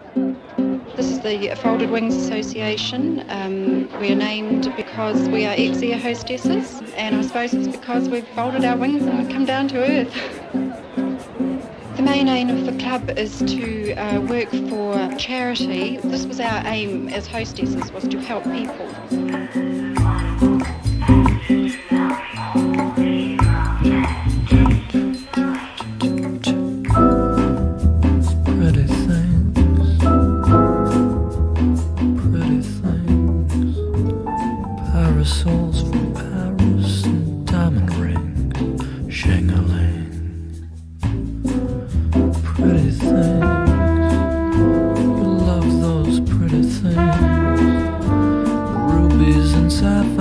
This is the Folded Wings Association. We are named because we are ex-air hostesses, and I suppose it's because we've folded our wings and we've come down to earth. The main aim of the club is to work for charity. This was our aim as hostesses, was to help people. Parasols from Paris and diamond rings, shing-a-ling. Pretty things, you love those pretty things, rubies and sapphires.